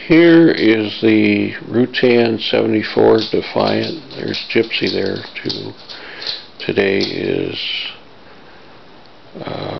Here is the Rutan 74 Defiant. There's Gypsy there too. Today is